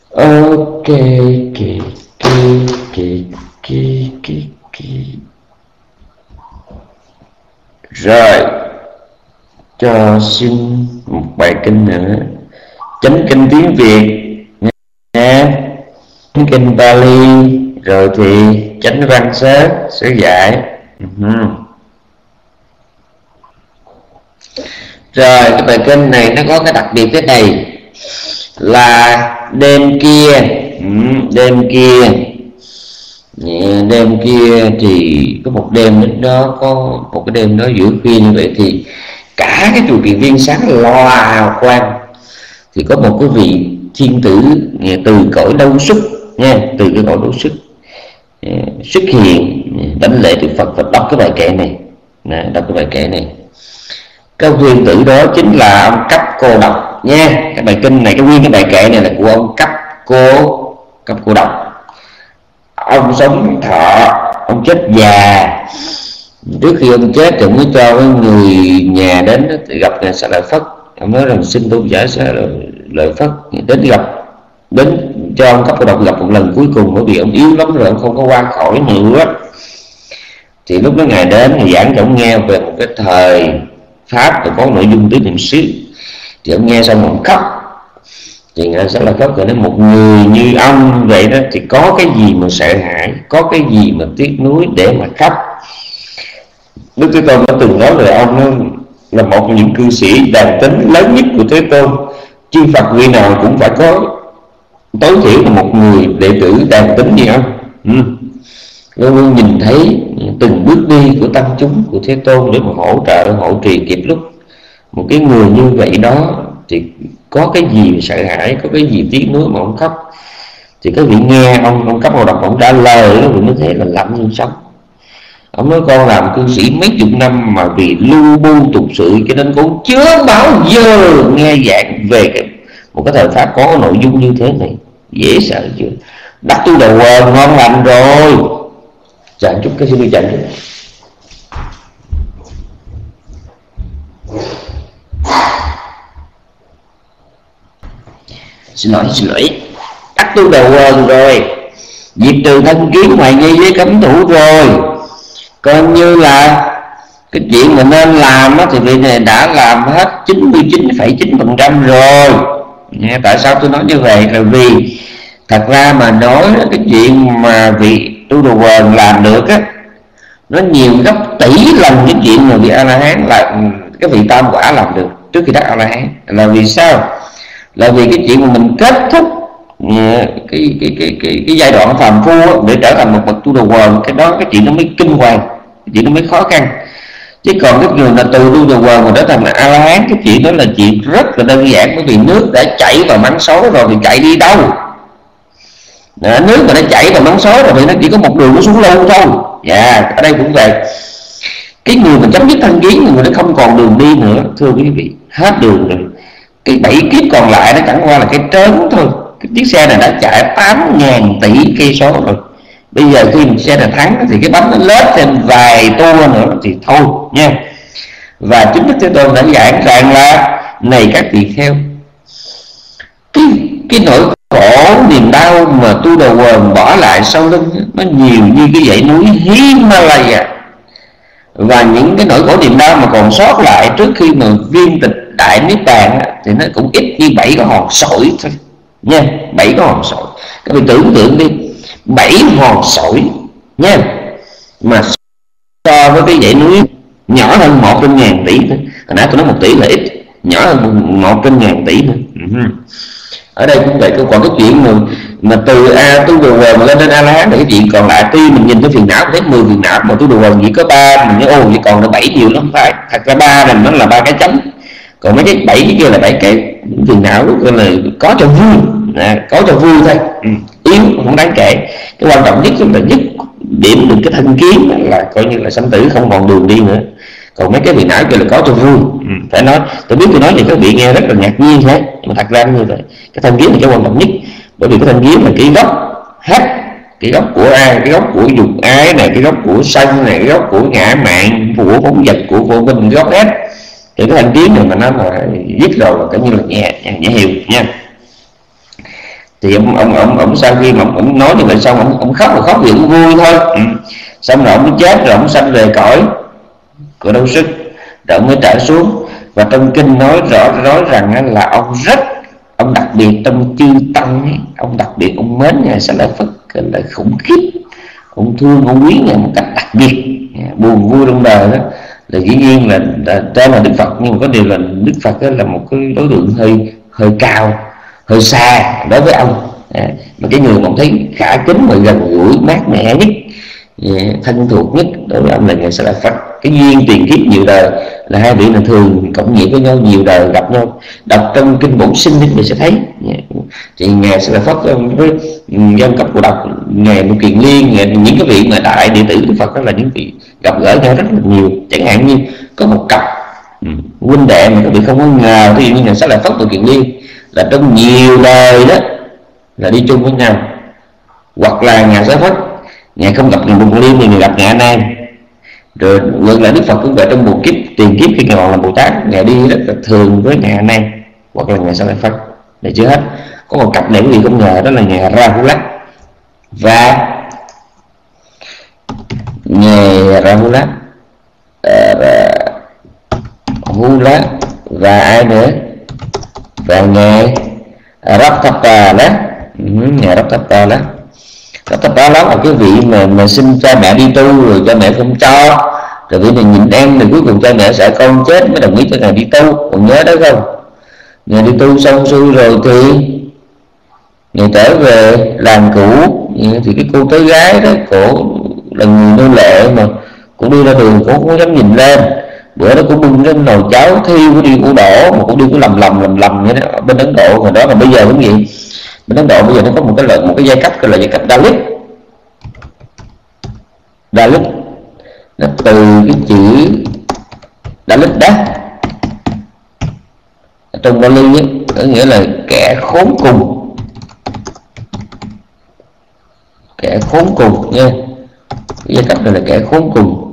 Ok, kì kì kì kì kì kì. Rồi, cho xin một bài kinh nữa. Chánh kinh tiếng Việt nha, chánh kinh Bali, rồi thì chánh văn sớ giải. Rồi cái bài kinh này nó có cái đặc biệt thế này là đêm kia thì có một đêm đó, có một cái đêm đó giữa khuya như vậy thì cả cái chùa Kiền Viên sáng loa hào quang, thì có một cái vị thiên tử từ cõi đâu xuất nha, từ cái cõi đâu xuất xuất hiện đảnh lễ Đức Phật và đọc cái bài kệ này. Đọc cái bài kệ này. Cái thiên tử đó chính là ông Cấp Cô Độc nha. Cái bài kinh này, cái nguyên cái bài kệ này là của ông Cấp Cô Độc. Ông sống thọ, ông chết già. Trước khi ông chết thì ông mới cho cái người nhà đến gặp ngài Xá Lợi Phất. Ông nói rằng xin tôn giả Xá Lợi Phất đến cho ông Cấp Cô Độc gặp một lần cuối cùng, bởi vì ông yếu lắm rồi, ông không có qua khỏi nữa. Thì lúc đó ngài đến, ngài giảng cho ông nghe về một cái thời pháp và có nội dung tứ niệm xứ. Thì ông nghe xong ông khóc. Thì ngài Xá Lợi Phất nói một người như ông vậy đó thì có cái gì mà sợ hãi, có cái gì mà tiếc nuối để mà khóc. Đức Thế Tôn đã từng nói về ông là một trong những cư sĩ đàn tính lớn nhất của Thế Tôn. Chư Phật vị nào cũng phải có tối thiểu là một người đệ tử đàn tính như ông. Luôn nhìn thấy từng bước đi của tăng chúng của Thế Tôn để mà hỗ trợ, hộ trì kịp lúc. Một cái người như vậy đó thì có cái gì sợ hãi, có cái gì tiếc nuối mà ông khóc. Thì cái vị nghe ông Cấp Cô Độc, ông trả lời đó, thì mới thấy là lạnh như sống. Ông nói con làm cư sĩ mấy chục năm mà vì lưu bu tục sự cho nên con chưa bao giờ nghe giảng về một cái thời pháp có nội dung như thế này. Dễ sợ chưa? Đắc tu đầu ngon lành rồi. Chàng chút cái xin đi chàng chút. Xin lỗi. Đắc tu đầu rồi, diệt trừ thân kiến ngoài dây với cấm thủ rồi, coi như là cái chuyện mình nên làm đó, thì vị này đã làm hết 99,9% rồi. Nghe tại sao tôi nói như vậy? Là vì thật ra mà nói cái chuyện mà vị tu đồ quần làm được á, nó nhiều gấp tỷ lần cái chuyện mà vị A La Hán là cái vị tam quả làm được trước khi đắc A La Hán. Là vì sao? Là vì cái chuyện mà mình kết thúc cái giai đoạn phàm phu để trở thành một bậc tu đồ quần, cái đó cái chuyện nó mới kinh hoàng, cái chuyện nó mới khó khăn. Chứ còn cái người là từ tu đồ quần mà trở thành A La Hán, cái chuyện đó là chuyện rất là đơn giản. Bởi vì nước đã chảy vào mắng xối rồi thì chạy đi đâu? Nước mà nó chảy vào mắng xối rồi thì nó chỉ có một đường nó xuống lâu thôi. Ở đây cũng vậy. Cái người mà chấm dứt thân kiến, người nó không còn đường đi nữa, thưa quý vị, hết đường rồi. Cái 7 kiếp còn lại nó chẳng qua là cái trớn thôi. Cái chiếc xe này đã chạy 8.000 tỷ cây số rồi. Bây giờ khi xe này thắng thì cái bánh nó lết thêm vài tour nữa thì thôi nha. Và chính Đức Thế Tôn đã giảng rằng là này các tỳ kheo, cái nỗi khổ niềm đau mà tu đầu quần bỏ lại sau lưng nó nhiều như cái dãy núi Himalaya. Và những cái nỗi khổ niềm đau mà còn sót lại trước khi mà viên tịch đại niết bàn thì nó cũng ít như 7 cái hòn sỏi thôi nha. 7 cái hòn sỏi, các bạn tưởng tượng đi, 7 hòn sỏi nha, mà so với cái dãy núi nhỏ hơn 1 trên ngàn tỷ thôi. Hồi nãy tôi nói 1 tỷ là ít, nhỏ hơn 1 trên ngàn tỷ nữa. Ở đây cũng vậy. Còn cái chuyện mà từ tu đồ quần mà lên đến A La Hán thì cái chuyện còn lại, tuy mình nhìn cái phiền não thấy 10 phiền não mà tu đồ quần chỉ có 3, mình nói chỉ còn là 7 nhiều lắm. Phải, thật ra 3 này nó là 3 cái chấm, còn mấy cái 7 cái kia là 7 cái phiền não là có cho vui, có cho vui thôi, yếu không đáng kể. Cái quan trọng nhất chúng ta nhất điểm được cái thân kiến là coi như là sanh tử không còn đường đi nữa. Còn mấy cái phiền não kia là có cho vui. Phải nói, tôi biết tôi nói thì các vị nghe rất là ngạc nhiên thế, nhưng mà thật ra như vậy. Cái thân kiến là cái quan trọng nhất, bởi vì cái thân kiến là cái gốc hết, cái gốc của ai, cái gốc của dục ái này, cái gốc của sân này, cái gốc của ngã mạn, của phóng vật, của vô minh, gốc hết. Thì cái thân kiến này mà nó mà dứt rồi là coi như là nhẹ hiệu nha. Thì ông sau khi mà ông nói như vậy xong, ông khóc là khóc vì ông vui thôi. Xong rồi ông mới chết, rồi ông sanh về cõi của đâu sức, rồi ông mới trở xuống. Và trong kinh nói rõ rằng là ông đặc biệt trong chư tăng ấy, ông đặc biệt ông mến ngài Xá Lợi Phất là khủng khiếp, ông thương ông quý ngài một cách đặc biệt. Buồn vui trong đời đó là dĩ nhiên là tên là Đức Phật, nhưng mà có điều là Đức Phật là một cái đối tượng hơi cao, hơi xa đối với ông. Mà cái người mà ông thấy khả kính và gần gũi, mát mẻ nhất, thân thuộc nhất đối với ông là ngài Xá Lợi Phất. Cái duyên tiền kiếp nhiều đời là hai vị là thường cộng nghiệp với nhau, nhiều đời gặp nhau. Đọc trong kinh Bổn Sinh thì mình sẽ thấy thì ngài Xá Lợi Phất với dân cấp của đọc ngài Một Kiền Liên, những cái vị mà đại đệ tử Đức Phật đó là những vị gặp gỡ nhau rất là nhiều. Chẳng hạn như có một cặp huynh đệ mà các vị không có ngờ, ví dụ như ngài Xá Lợi Phất và Kiền Liên là trong nhiều đời đó là đi chung với nhau. Hoặc là ngài Xá Lợi Phất ngài không gặp ngài Một Kiền Liên thì ngài gặp ngài A Nan. Rồi ngược lại Đức Phật cũng vậy, trong một kiếp tiền kiếp khi ngài còn là Bồ Tát, ngài đi rất là thường với ngài A Nan hoặc là ngài Xá Lợi Phất. Để chưa hết, có một cặp này quý vị không ngờ, đó là ngài Rahula và ngài Rahula và ai nữa, và ngài Raptapala. Ngài Raptapala là cái vị mà xin cha mẹ đi tu rồi cha mẹ không cho, rồi vị này nhịn ăn, rồi cuối cùng cha mẹ sợ con chết mới đồng ý cho ngài đi tu. Còn nhớ đó không? Ngài đi tu xong xuôi rồi thì ngài trở về làng cũ. Thì cái cô tới gái đó, cổ là người nô lệ mà cũng đi ra đường, cổ cũng dám nhìn lên. Bữa đó cũng bưng cái nồi cháo thiêu, cũng đi củ đổ mà cũng đi cũng lầm vậy đó. Ở bên Ấn Độ hồi đó là bây giờ cũng vậy. Bên Ấn Độ bây giờ nó có một cái giai cấp gọi là giai cấp Dalit. Nó từ cái chữ Dalit đó trong Bali ấy, có nghĩa là kẻ khốn cùng. Kẻ khốn cùng nha. Cái giai cấp này là kẻ khốn cùng.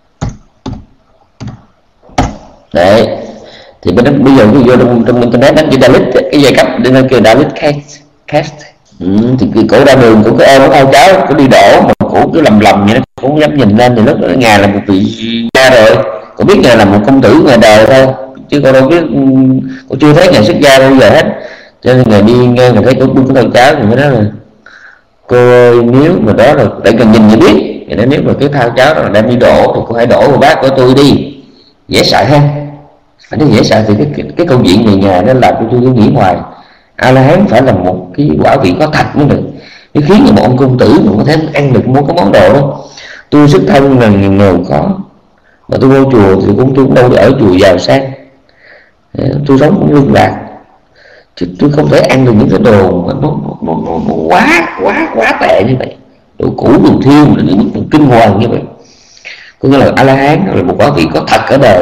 Đấy. Thì bên đó bây giờ vô trong internet đánh chữ Dalit, cái giai cấp để nó kêu Dalit caste. Thì cổ ra đường cũng có em có thao cháu, có đi đổ mà cổ cứ lầm vậy đó, cổ không dám nhìn lên. Thì lúc đó ngài là một vị gia rồi, cổ biết ngài là một công tử ngoài đời thôi, chứ cô đâu biết, cô chưa thấy ngài xuất gia bao giờ hết. Cho nên ngài đi ngang ngài thấy cổ bưng cái thao cháu thì mới nói là cô ơi, nếu mà đó là để cần nhìn thì biết, thì nếu mà cái thao cháu đó là đem đi đổ thì cô hãy đổ vào bát của tôi đi. Dễ sợ ha. Phải nói dễ sợ thì cái câu chuyện về nhà đó làm cho tôi nghĩ hoài. A-la-hán phải là một cái quả vị có thật mới được, nó khiến cho một ông công tử mà có thể ăn được mua cái món đồ đó. Tôi xuất thân là nghèo khó, mà tôi vô chùa thì tôi đâu ở chùa giàu sang, tôi sống lương lạc, chứ tôi không thể ăn được những cái đồ mà nó quá tệ như vậy, đồ cũ đồ thiêu là những cái kinh hoàng như vậy. Có nghĩa là A-la-hán là một quả vị có thật ở đời,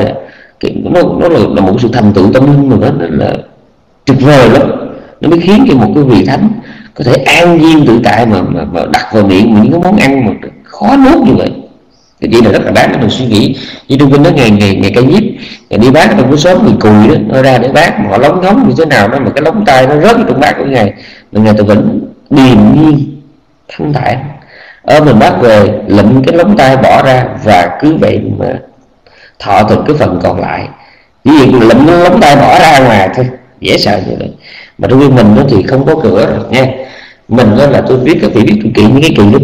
nó là một sự thành tựu tâm linh mà nó là tuyệt vời lắm. Nó mới khiến cho một cái vị thánh có thể an nhiên tự tại mà đặt vào miệng những cái món ăn mà khó nuốt như vậy. Cái chuyện này rất là đáng để mình suy nghĩ. Như trong kinh đó ngày Ca Diếp, ngày đi bác trong cái xóm người Cùi đó, nó ra để bác mà họ lóng ngóng như thế nào đó mà cái lóng tay nó rớt trong bát của ngài, mà ngài vẫn điềm nhiên thanh thản mình bác về lụm cái lóng tay bỏ ra và cứ vậy mà thọ thực cái phần còn lại. Ví dụ lụm cái lóng tay bỏ ra ngoài thôi, dễ sợ như vậy. Mà đối với mình đó thì không có cửa rồi nha. Mình đó là tôi biết các vị biết tôi kỹ những cái kỳ lắm.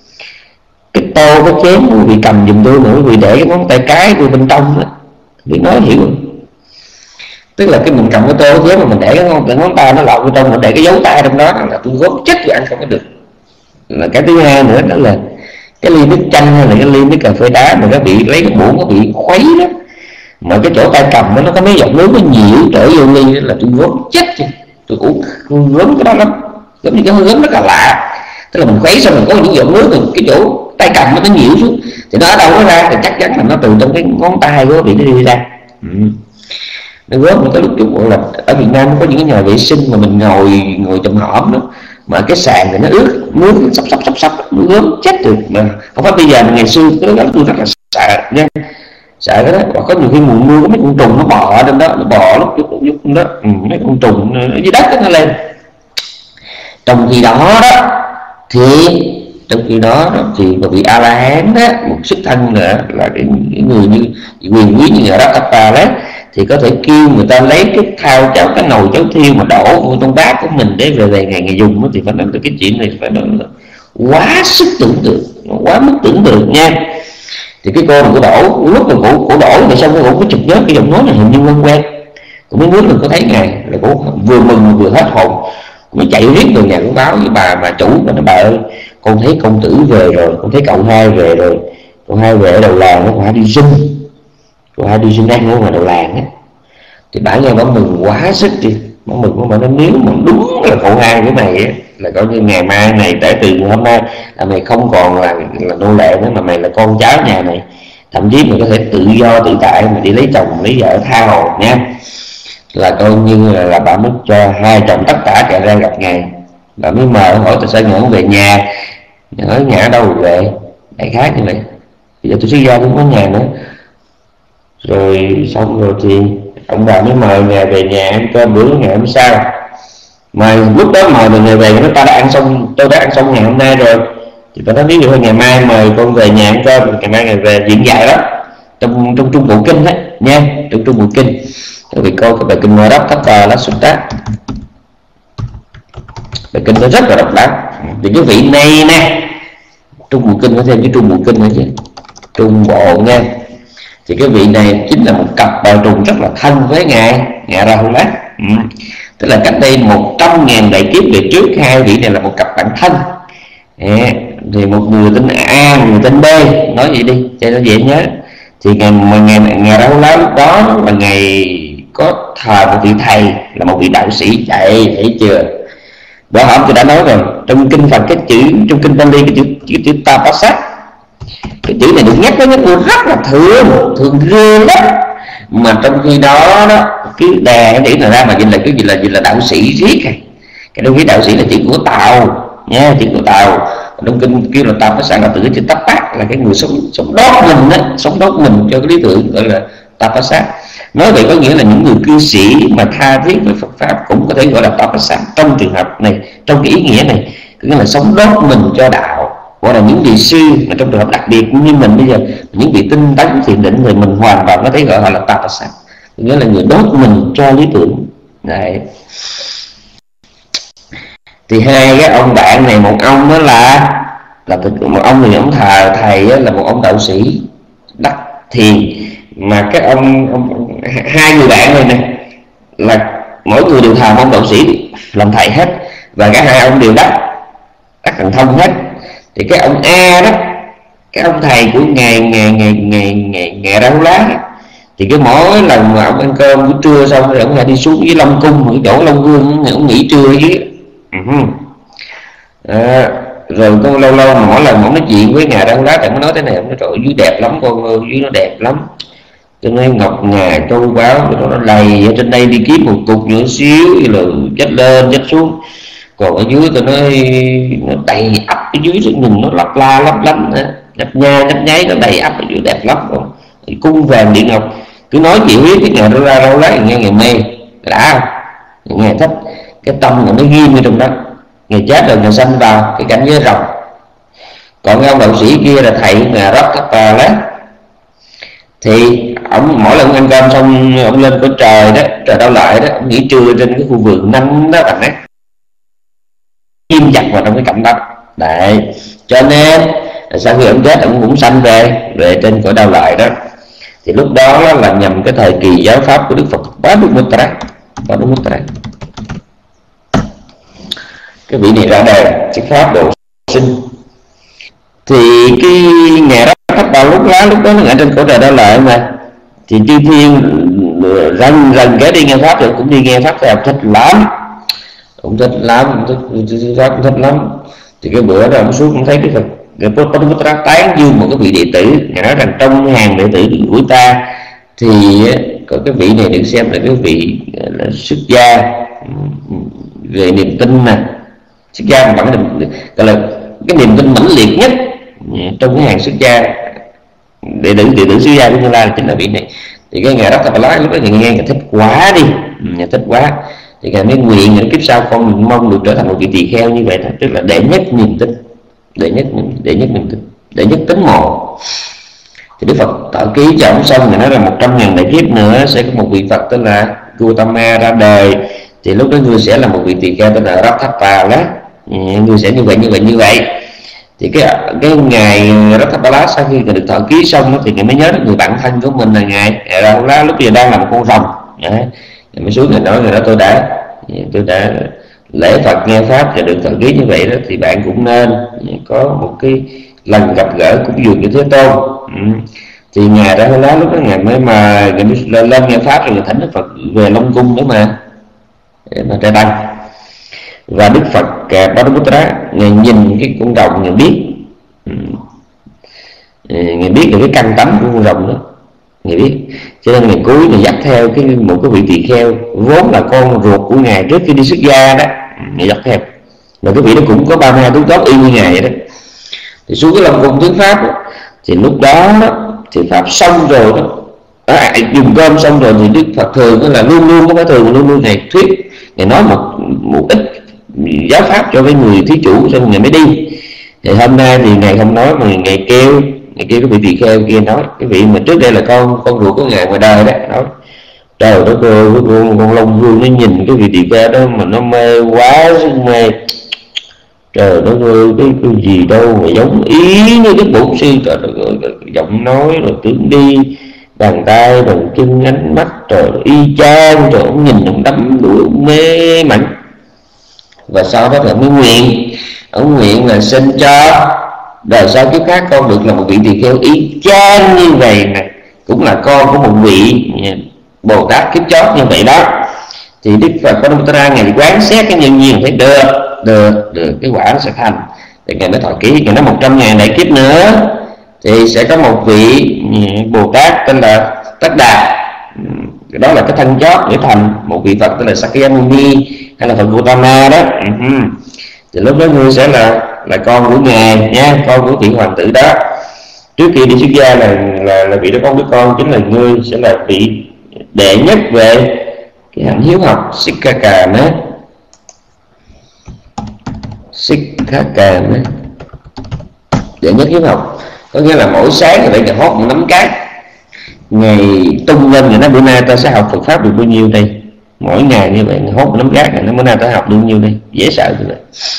Cái tô cái chén quý vị cầm giùm tôi mà quý vị để cái ngón tay cái của bên trong đó, biết nói hiểu không? Tức là cái mình cầm cái tô cái chén mà mình để cái ngón tay nó lọt vô trong, mình để cái dấu tay trong đó là tôi góp chết tôi ăn không có được. Là cái thứ hai nữa đó là cái ly nước chanh hay là cái ly nước cà phê đá mà các vị lấy cái muỗng các vị khuấy đó, mà cái chỗ tay cầm đó, nó có mấy giọt nước nó nhiễu trở vô ly đó là tôi gớm chết chứ. Tôi uống gớm cái đó lắm, gớm như cái hơi gớm rất là lạ. Tức là mình khuấy xong mình có những giọt nước rồi cái chỗ tay cầm nó nhiễu xuống thì nó ở đâu nó ra, thì chắc chắn là nó từ trong cái ngón tay của vị nó đi ra. Nó gớm. Mà cái lúc chút là ở Việt Nam có những cái nhà vệ sinh mà mình ngồi chùm hõm đó, mà cái sàn thì nó ướt nước sắp nó gớm chết được. Mà không phải bây giờ mà ngày xưa cái đó tôi rất là sợ nha, sợ cái đó. Và có nhiều khi mùa mưa có mấy con trùng nó bò trong đó, nó bò lúc đó mấy con trùng ở dưới đất đó, nó lên. Trong khi đó thì một vị A La Hán đó, một xuất thân nữa là cái người như quyền quý như người đó Kappa đấy, thì có thể kêu người ta lấy cái thao cháo, cái nồi cháo thiêu mà đổ vô trong bát của mình để về ngày dùng đó, thì phải nói cái chuyện này phải nói là quá sức tưởng tượng, quá mức tưởng tượng nha. Thì cái cô này cô đổ, lúc mà cô đổ thì xong cô chụp nhớ cái giọng nói này hình như quen, cũng mới muốn mình có thấy ngày là cô vừa mừng vừa hết hồn, mới chạy riết từ nhà cũng báo với bà chủ, mà nó bà ơi con thấy công tử về rồi, con thấy cậu hai về rồi, cậu hai về ở đầu làng nó, cậu hai đi sinh ăn ở ngoài đầu làng á. Thì bà nghe bà mừng quá sức đi, bà mừng, bà nói nếu mà đúng là cậu hai cái này á, là coi như ngày mai này, tại từ hôm nay là mày không còn là nô lệ nữa, mà mày là con cháu nhà này, thậm chí mày có thể tự do tự tại mà đi lấy chồng lấy vợ tha hồ nha. Là coi như là bà mới cho hai chồng tất cả chạy ra gặp ngài. Bà mới mời hỏi tại sao ngài không về nhà, hỏi nhà ở đâu về, đại khái như vậy. Bây giờ tôi xuất gia không có nhà nữa. Rồi xong rồi thì ông bà mới mời ngài về nhà ăn cơm bữa ngày hôm sau. Mà lúc đó mời người về, nó ta đã ăn xong, tôi đã ăn xong ngày hôm nay rồi, thì tôi nói ví dụ ngày mai mời con về nhà ăn cơm, ngày mai ngày về diễn dạy đó, trong Trung Bộ Kinh đấy nha, trong Trung Bộ Kinh. Các vị coi cái bài kinh Ngô Đốc Thất Lá Xuất Tác, bài kinh nó rất là độc đáo. Thì cái vị này nè, Trung Bộ Kinh có thêm cái Trung Bộ Kinh nữa chứ, Trung Bộ nha. Thì cái vị này chính là một cặp bào trùng rất là thân với ngài Rahula. Tức là cách đây 100.000 đại kiếp về trước, hai vị này là một cặp bạn thân. Thì một người tên A, một người tên B, nói vậy đi cho nó dễ nhớ. Thì ngày Rahula lúc đó là ngày có thờ một vị thầy là một vị đạo sĩ chạy, thấy chưa? Đó hôm tôi đã nói rồi, trong kinh Phật cái chữ, trong kinh Pali cái chữ Tapasat, cái chữ này được nhắc với rất là thường ghê lắm. Mà trong khi đó cứ đè cái chữ này ra mà nhìn là đạo sĩ riết này. Cái đôi khi đạo sĩ là chữ của Tàu nha, chữ của Tàu. Trong kinh kêu là Tapasat là từ cái chữ Tapat, là cái người sống đốt mình đó, sống đốt mình cho cái lý tưởng gọi là Tapasat. Nói vậy có nghĩa là những người cư sĩ mà tha thiết với Phật pháp cũng có thể gọi là Tapasat trong trường hợp này, trong cái ý nghĩa này, có nghĩa là sống đốt mình cho đạo. Hoặc là những vị sư mà trong trường hợp đặc biệt như mình bây giờ, những vị tinh tấn thiền định thì mình hoàn toàn có thể gọi họ là Tapasat, nghĩa là người đốt mình cho lý tưởng. Đấy. Thì hai cái ông bạn này, một ông đó là một ông thì ông thầy là một ông đạo sĩ đắc thiền, mà cái ông hai người bạn này nè là mỗi người đều thờ ông đạo sĩ làm thầy hết, và cả hai ông đều đắc thần thông hết. Thì cái ông A đó, cái ông thầy của ngày Rahula, thì cái mỗi lần mà ông ăn cơm buổi trưa xong rồi ông lại đi xuống với Long Cung, cái chỗ Long Vương, ông nghỉ trưa dưới. Rồi tôi lâu mà mỗi lần ông nói chuyện với ngày Rahula thì ông nói thế này, ông nói trời dưới đẹp lắm con ơi, dưới nó đẹp lắm, cho nên ngọc ngà châu báu nó lầy ở trên đây, đi kiếm một cục nhỏ xíu là chết lên chết xuống, còn ở dưới tôi nói nó đầy ắp ở dưới, nhìn nó lấp la lấp lánh, nhấp nha nhấp nháy, nó đầy ắp ở dưới đẹp lắm. Cung vàng điện ngọc, cứ nói chuyện với cái ngày ra đâu lấy nghe ngày mê đã không, ngày thích cái tâm là nó ghim ở trong đó. Ngày chết rồi ngày sanh vào cái cảnh giới rộng. Còn ông đạo sĩ kia là thầy nhà rất cấp lấy, thì ông mỗi lần ăn cơm xong ông lên cõi trời đó, trời đâu lại đó, ông nghỉ trưa trên cái khu vườn nắng đó bạn ấy, im chặt vào trong cái cảnh đó. Đấy, cho nên sau khi ông chết ông cũng sanh về trên cõi đau lợi đó. Thì lúc đó là nhằm cái thời kỳ giáo pháp của Đức Phật Padumuttara. Cái vị này ra đời cái pháp độ sinh. Thì cái nhà đó thất bào lúc đó nó ở trên cõi trời đau lợi mà, thì chư thiên rần kể đi nghe pháp rồi cũng đi nghe pháp theo thích lắm. Ông thích lắm. Thì cái bữa đó ông xuống cũng thấy cái Phật Padumuttara tán dương một cái vị đệ tử, ngài nói rằng trong hàng đệ tử của ta thì có cái vị này được xem là cái vị là xuất gia về niềm tin nè, xuất gia bằng gọi là cái niềm tin mãnh liệt nhất trong cái hàng xuất gia, đệ tử xuất gia của Như Lai chính là vị này. Thì cái ngày đó ta phải nói lúc đó thì nghe thích quá đi, thích quá. Thì ngài mới nguyện những kiếp sau con mình mong được trở thành một vị tỳ kheo như vậy đó, tức là đệ nhất niềm tin, đệ nhất niềm tin, đệ nhất tín mộ. Thì Đức Phật tỏ ký cho ông xong, người nói là 100.000 đại kiếp nữa sẽ có một vị Phật tên là Gautama ra đời, thì lúc đó ngươi sẽ là một vị tỳ kheo tên là Ratthapala, ngươi sẽ như vậy. Thì cái ngày Ratthapala sau khi được thọ ký xong đó, thì ngài mới nhớ đến người bạn thân của mình là ngài Rahula, lúc giờ đang là một con rồng. Ngài mới xuống ngài nói, tôi đã lễ Phật nghe pháp và được thọ ký như vậy đó, thì bạn cũng nên có một cái lần gặp gỡ cũng dường như Thế Tôn. Thì ngài Rahula lúc đó ngài mới lên nghe pháp, rồi thỉnh Đức Phật về Long Cung để mà trai tăng. Và Đức Phật Paramaputra ngài nhìn cái con rồng, ngài biết được cái căn tánh của con rồng đó, ngài biết, cho nên ngài cúi ngài dắt theo một cái vị tỳ kheo vốn là con ruột của ngài trước khi đi xuất gia đó, ngài dắt theo. Và cái vị đó cũng có 32 tướng tốt y như ngài vậy đó. Thì xuống cái Long Cung thuyết pháp đó, thì lúc đó thì pháp xong rồi đó, dùng cơm xong rồi thì Đức Phật thường đó là luôn có phải thường luôn ngài thuyết, ngài nói một ít giáo pháp cho cái người thí chủ, xong ngài mới đi. Thì hôm nay thì ngài không nói, mà ngài kêu cái vị tỳ kheo kia nói, cái vị mà trước đây là con ruột của ngài ngoài đời đó, nói trời đất ơi, con Long Vương nó nhìn cái vị tỳ kheo đó mà nó mê quá sức mê, trời đất ơi, cái gì đâu mà giống ý như cái bổn sư, trời đất ơi, giọng nói rồi tướng đi, bàn tay bàn chân ánh mắt trời y chang, trời ông nhìn ông đắm đuổi mê mẩn. Và sau đó thì ông nguyện là xin cho đời sau kiếp khác con được là một vị tỳ kheo y chang như vậy nè, cũng là con của một vị Bồ Tát kiếp chót như vậy đó. Thì Đức Phật Paramaputra ngài quán xét cái nhân duyên, thấy được cái quả nó sẽ thành. Thì ngài mới thọ ký, ngài nói 100.000 đại kiếp nữa thì sẽ có một vị Bồ Tát tên là Tất Đạt, đó là cái thân chót để thành một vị Phật tên là Sakyamuni hay là Phật Gautama đó. Thì lúc đó ngươi sẽ là con của ngài nha, con của vị hoàng tử đó. Trước khi đi xuất gia là vị đó có đứa con, chính là ngươi sẽ là vị đệ nhất về cái hạnh hiếu học Sikkhakarma. Đệ nhất hiếu học có nghĩa là mỗi sáng thì phải hót một nắm cát, ngày tung lên rồi nói bữa nay ta sẽ học Phật pháp được bao nhiêu đây, mỗi ngày như vậy hót một nắm cát này, nó bữa nay ta học được bao nhiêu đây, dễ sợ như vậy.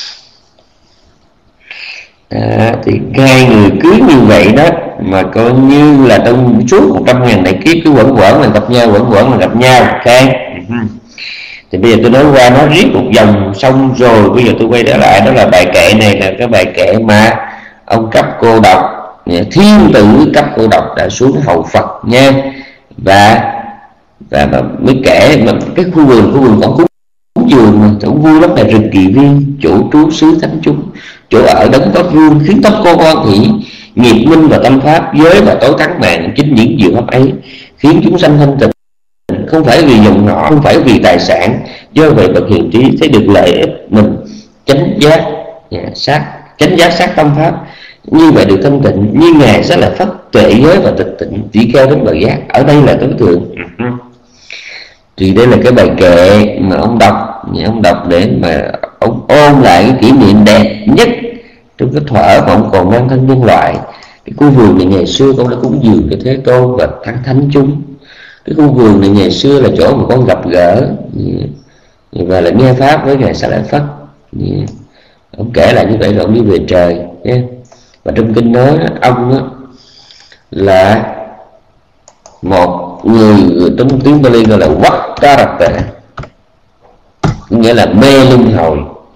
Thì hai người cứ như vậy đó mà coi như là trong suốt 100.000 đại kiếp cứ quẩn là gặp nhau, ok. Thì bây giờ tôi nói qua nó riết một vòng xong rồi, bây giờ tôi quay trở lại, đó là bài kệ này là cái bài kệ mà ông Cấp Cô Độc, thiên tử Cấp Cô Độc đã xuống hầu Phật nha, và mới kể mà cái khu vườn còn cúng dường mà cũng vui lắm, là rừng kỳ viên, chỗ trú xứ thánh chúng, chỗ ở đấng có vương, khiến tâm cô hoan hỷ, nghiệp minh và tâm pháp, giới và tối thắng mạng, chính những diệu pháp ấy khiến chúng sanh thanh tịnh, không phải vì dòng họ, không phải vì tài sản. Do vậy bậc hiền trí thấy được lợi ích mình chánh giác sát tâm pháp, như vậy được thanh tịnh, như ngài sẽ là phát tuệ giới và tịch tịnh, chỉ cao đến bậc giác. Ở đây là tối thượng. Thì đây là cái bài kệ mà ông đọc để mà ông ôn lại cái kỷ niệm đẹp nhất trong cái thuở mà ông còn mang thân nhân loại. Cái khu vườn này ngày xưa con đã cúng dường cho Thế Tôn và thánh chúng. Cái khu vườn này ngày xưa là chỗ mà con gặp gỡ và là nghe pháp với ngài Xá Lợi Phất. Ông kể lại như vậy rồi ông đi về trời nhé. Và trong kinh nói ông đó là một người trong tiếng Pali gọi là Vattarata, nghĩa là mê luân hồi.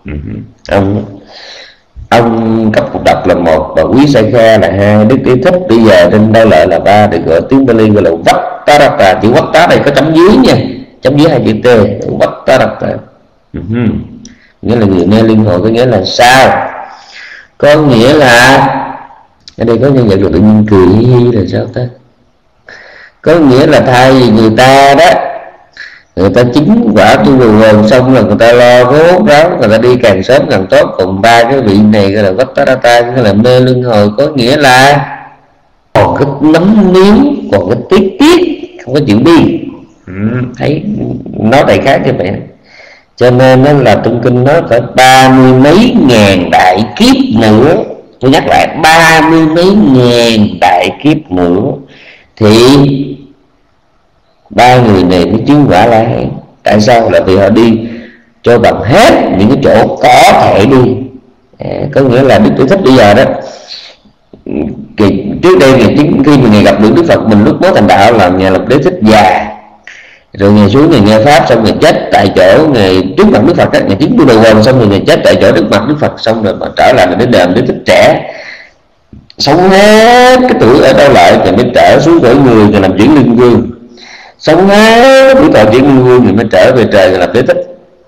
Ông Cấp Cô Độc là một, và Quý Sa Kha là hai, Đức Ý Thích bây giờ trên Đao Lợi là ba, được gọi tiếng Pali gọi là Vattarata. Chữ Vatta đây có chấm dưới nha, chấm dưới hai chữ T, Vattarata. Nghĩa là người mê luân hồi. Có nghĩa là sao? Có nghĩa là ở đây có nhân vật rồi tự nhiên cười là sao ta? Có nghĩa là thay vì người ta đó, người ta chứng quả tu hồn xong là người ta lo vốn ráo, người ta đi càng sớm càng tốt. Còn ba cái vị này gọi là Vattarata, nghĩa là mê luân hồi, có nghĩa là còn cái nấm níu, còn cái tiếc không có chịu đi. Thấy nói đại khái như vậy. Cho nên nó là trong kinh nó phải 30 mấy ngàn đại kiếp nữa. Tôi nhắc lại, 30 mấy ngàn đại kiếp nữa thì ba người này mới chứng quả La Hán. Tại sao? Là vì họ đi cho bằng hết những cái chỗ có thể đi. Có nghĩa là Đức Thế Thích bây giờ đó, trước đây khi mà Ngài gặp được Đức Phật mình lúc mới thành đạo là Ngài lập Đế Thích già, rồi Ngài xuống Ngài nghe pháp, xong Ngài chết tại chỗ Ngài trước mặt Đức Phật đó, Ngài chứng Bồ Đề, xong rồi Ngài chết tại chỗ trước mặt Đức Phật, xong rồi mà trở lại đến đền Đế Thích trẻ, sống hết cái tuổi ở đâu lại, Ngài mới trở xuống cõi người, Ngài làm chuyển linh vương, sống hết tuổi thọ chuyển linh vương, Ngài mới trở về trời, Ngài làm Đế Thích.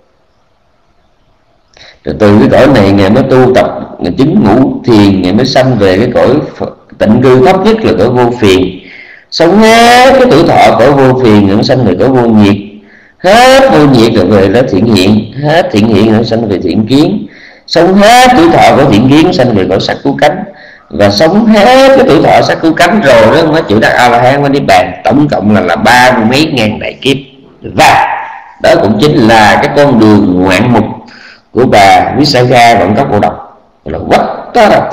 Rồi từ cái cõi này Ngài mới tu tập, Ngài chứng ngũ thiền, Ngài mới sanh về cái cõi tịnh cư thấp nhất là cõi vô phiền, sống hết cái tuổi thọ cõi vô phiền, Ngài mới sanh về cõi vô nhiệt, hết vô nhiệt rồi về đó thiện hiện, hết thiện hiện rồi sanh về thiện kiến, sống hết tuổi thọ của thiện kiến sanh về cõi sắc cứu cánh, và sống hết cái tuổi thọ sắc cứu cánh rồi đó mới chịu đắc A La Hán mới niết bàn. Tổng cộng là 30 mấy ngàn đại kiếp, và đó cũng chính là cái con đường ngoạn mục của bà Visakha Vận Cốc Cô Độc, là quất đó.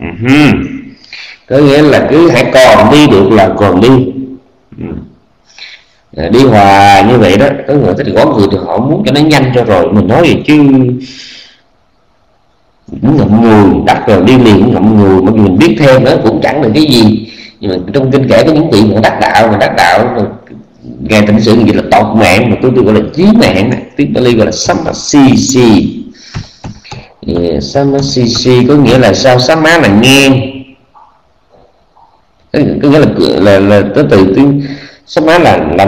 Có nghĩa là cứ hãy còn đi được là còn đi. Đi hòa như vậy đó. Có người thích có người thì họ muốn cho nó nhanh cho rồi, mình nói gì chứ cũng ngậm ngùi, đắc rồi đi liền cũng ngậm ngùi, mặc dù mình biết thêm nữa cũng chẳng được cái gì. Nhưng mà trong kinh kể có những vị mà đắc đạo mà Ngài Tịnh Sự gì là tột mạng, mà tôi gọi là chí mạng, tiếng Bali gọi là Samasisi. Samasisi có nghĩa là sao? Sama là ngang, có nghĩa là tới từ tiếng Sama là nó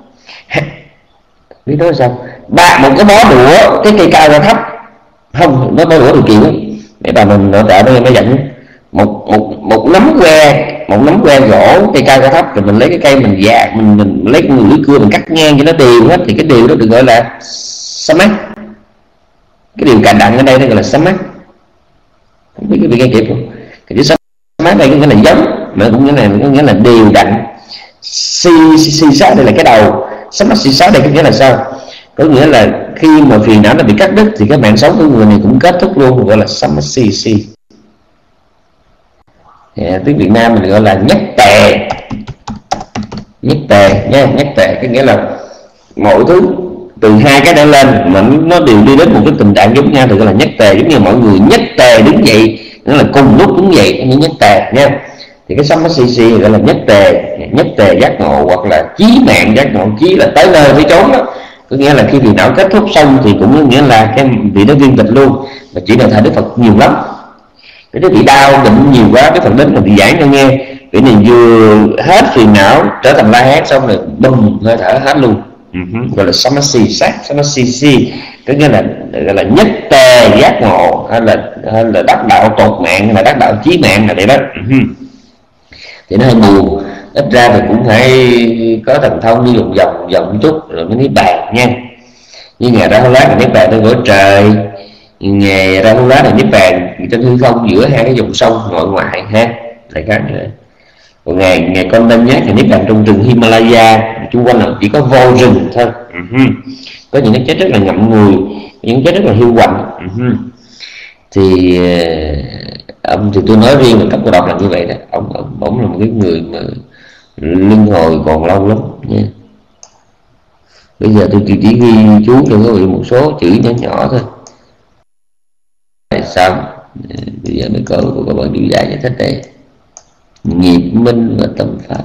biết nói sao, một cái bó đũa, cái cây cao ra thấp, không nó bó đũa được kiểu để bà mình nội trợ nó dẫn một nắm que gỗ, cây cao ra thấp, rồi mình lấy cái cây mình mình lấy cái lưỡi cưa mình cắt ngang cho nó đều hết, thì cái điều đó được gọi là Sama. Cái điều cạnh đặng ở đây nó gọi là Sama. Không biết cái vị nghe kịp không? Cái chữ Sama đây có nghĩa là giống, mà cũng có nghĩa là đều đặn. Si sát đây là cái đầu, Sama si sát đây có nghĩa là sao? Có nghĩa là khi mà phiền não nó bị cắt đứt thì cái mạng sống của người này cũng kết thúc luôn, gọi là Samasisi. Tiếng Việt Nam mình gọi là nhất tề nha. Nhất tề có nghĩa là mọi thứ từ hai cái đã lên mà nó đều đi đến một cái tình trạng giống nhau thì gọi là nhất tề. Giống như mọi người nhất tề đứng dậy, nó là cùng lúc đứng dậy, như nhất tề nha. Thì cái Samasisi gọi là nhất tề giác ngộ, hoặc là chí mạng giác ngộ. Chí là tới nơi mới trốn đó, có nghĩa là khi phiền não kết thúc xong thì cũng có nghĩa là cái vị đó viên tịch luôn. Và chỉ là thờ Đức Phật nhiều lắm, cái bị đau bệnh nhiều quá, cái Phật đến là bị giảng cho nghe, cái này vừa hết phiền não trở thành La Hán xong rồi bùm hơi thở hết luôn. Gọi là Samasisi, có nghĩa là gọi là nhất tề giác ngộ, hay là đắc đạo tột mạng, hay là đắc đạo chí mạng là vậy đó. Thì nó hơi buồn, ít ra thì cũng phải có thần thông đi vòng chút rồi mới niết bàn nha. Như Ngài Rahula là niết bàn trên cõi trời, Ngài Rahula là niết bàn trên hư không giữa hai cái dòng sông nội ngoại ha, lại khác nữa. Còn Ngài Con Nhát thì niết bàn trong rừng Himalaya, chung quanh là chỉ có vô rừng thôi. Có những cái chết rất là ngậm ngùi, những chết rất là hiu quạnh. Thì ông thì tôi nói riêng là cấp cô độc là như vậy đó. Ông là một cái người mà luân hồi còn lâu lắm nha. Bây giờ tôi chỉ ghi chú cho các vị một số chữ nhỏ thôi. Tại sao bây giờ mới có các bạn điều giải giải thích đây. Nghiệp minh và tâm pháp.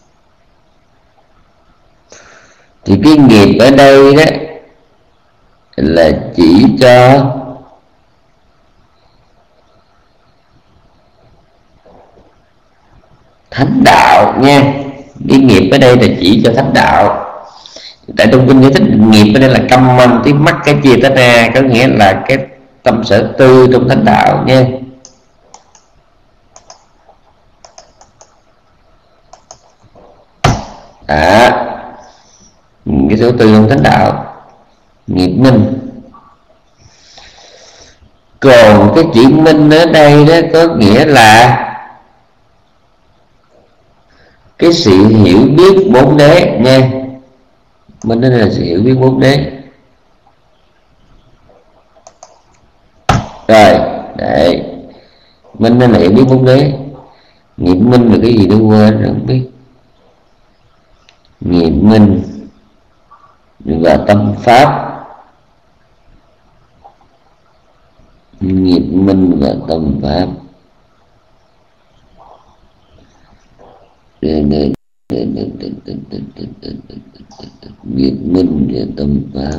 Thì cái nghiệp ở đây đó là chỉ cho thánh đạo nha. Cái nghiệp ở đây là chỉ cho thánh đạo. Tại trong kinh giải thích nghiệp ở đây là căm manh tiếng mắt cái chia tới ra, có nghĩa là cái tâm sở tư trong thánh đạo nha. Cái sở tư trong thánh đạo, nghiệp minh. Còn cái chữ minh ở đây đó có nghĩa là cái sự hiểu biết bốn đế nha. Minh đó là sự hiểu biết bốn đế. Rồi đấy, minh là hiểu biết bốn đế. Nghiệm minh là cái gì tôi quên rồi, không biết. Nghiệm minh và tâm pháp. Nghiệm minh và tâm pháp. Nghiệm minh và tâm pháp.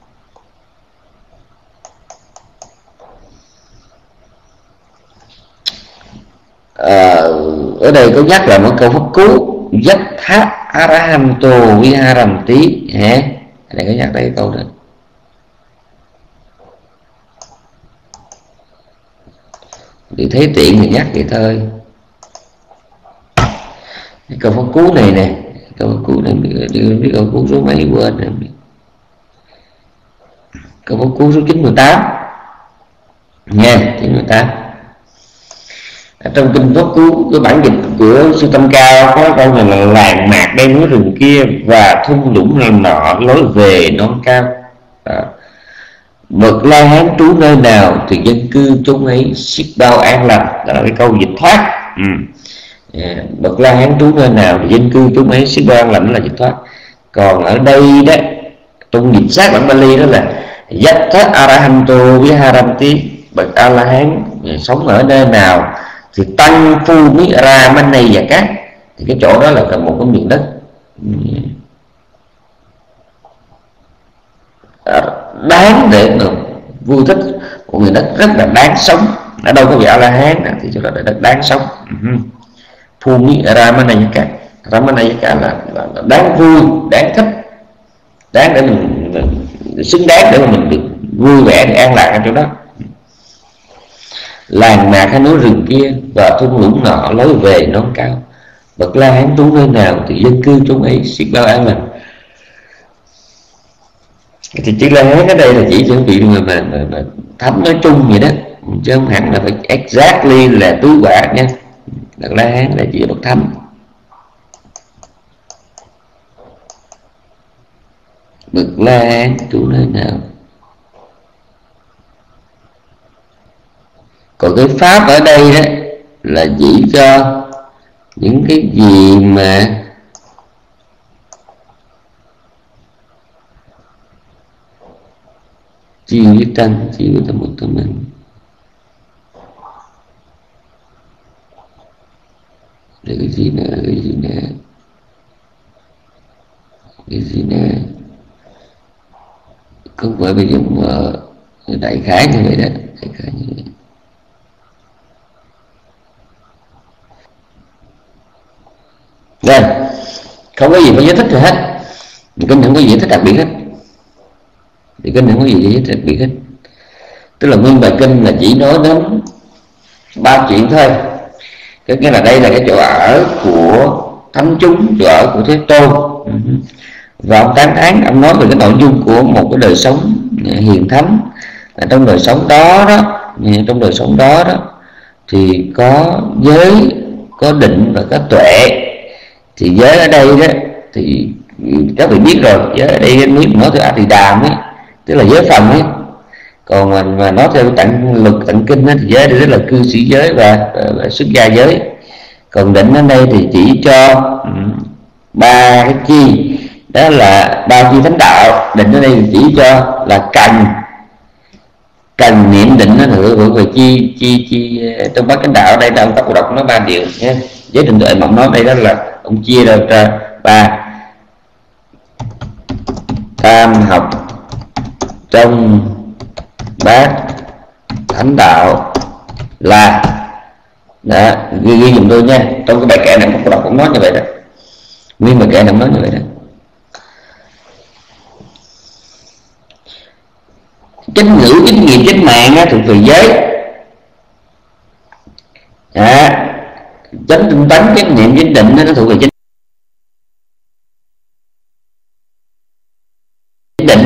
Ở đây có nhắc là một câu pháp cú Yattha Arahanto Viharanti hả? Ở đây có nhắc đây câu đó. Thì thấy tiện thì nhắc vậy thôi. Cái câu pháp cú này nè, câu pháp cú này biết câu cú số mấy quên rồi. Câu pháp cú số 98 nha, 98. Trong kinh pháp cú, cái bản dịch của sư Tâm Cao có câu này là làng mạc đây núi rừng kia và thung lũng là nọ lối về non cao. Bậc La Hán trú nơi nào thì dân cư chốn ấy xiết bao an lành. Đó là cái câu dịch thoát. Bậc La Hán trú nơi nào thì dân cư chốn ấy xiết bao an lành là dịch thoát. Còn ở đây đó, trong dịch sát bản Bali đó là Yattha Arahanto Viharanti, bậc A La Hán sống ở nơi nào thì tăng phu mỹ ra manh này và cát. Thì cái chỗ đó là cả một cái miền đất đáng để mà vui thích, một miền đất rất là đáng sống. Ở đâu có vị A La Hán thì chỗ đó là đất đáng sống. Phu mỹ ra manh này và cát, ra manh này và cát là đáng vui, đáng thích, đáng để mình xứng đáng để mà mình được vui vẻ, được an lạc ở chỗ đó. Làng mạc hay núi rừng kia và thung lũng nọ lối về non cao. Bậc La Hán trú nơi nào thì dân cư chốn ấy xiết bao an lành. Thì chữ La Hán ở đây là chỉ cho vị mà thấm nói chung vậy đó, chứ không hẳn là phải exactly là tứ quả nha. Bậc La Hán là chỉ bậc thấm. Bậc La Hán trú nơi nào. Còn cái pháp ở đây đó là chỉ cho những cái gì mà chi với tăng, chi với tâm một tâm mình. Để cái gì nữa, cái gì nữa, cái gì nữa. Không phải bây giờ mà đại khái như vậy đó, đại khái như vậy. Rồi, không có gì phải giải thích rồi hết. Kinh không có gì giải thích đặc biệt hết. Thì kinh không có gì giải thích đặc biệt hết. Tức là nguyên bài kinh là chỉ nói đến ba chuyện thôi. Cái nghĩa là đây là cái chỗ ở của thánh chúng, chỗ ở của Thế Tôn. Và ông tán thán, ông nói về cái nội dung của một cái đời sống hiền thánh. Trong đời sống đó trong đời sống đó thì có giới, có định và có tuệ. Thì giới ở đây đó thì các vị biết rồi, giới ở đây nếu nói theo A Tỳ Đàm ấy, tức là giới phần ấy. Còn mà nói theo tạng luật tạng kinh ấy, thì giới đây rất là cư sĩ giới và xuất gia giới. Còn định ở đây thì chỉ cho ba cái chi, đó là ba chi thánh đạo. Định ở đây thì chỉ cho là cần niệm định nó nữa về chi trong bát chánh đạo. Ở đây là ông Tắc Cô Độc nói ba điều nhé. Giới định tuệ mộng nói đây đó là ông chia ra ba: tam học trong bát thánh đạo là đó, ghi dùm tôi nha. Trong cái bài kệ này Cô Độc cũng nói như vậy đó, nguyên bài kệ này nói như vậy đó. Chánh ngữ, chánh nghiệp, chánh mạng thuộc về giới. Chánh tinh tấn, chánh niệm, chánh định nó thuộc về chánh định.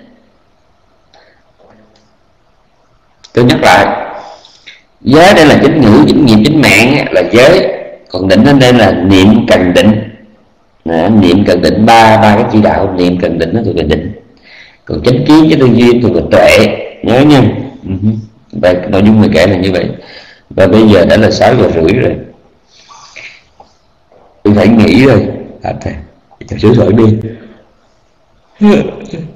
Tôi nhắc lại, giới đây là chánh ngữ, chánh nghiệp, chánh mạng là giới. Còn định ở đây là niệm cần định. Niệm cần định ba cái chỉ đạo. Niệm cần định nó thuộc về định. Còn chánh kiến, chánh tư duy thuộc về tuệ. Nhớ nha. Và nội dung người kể là như vậy. Và bây giờ đã là 6 giờ rưỡi rồi, tôi phải nghỉ rồi. Thầy cho sửa soạn đi.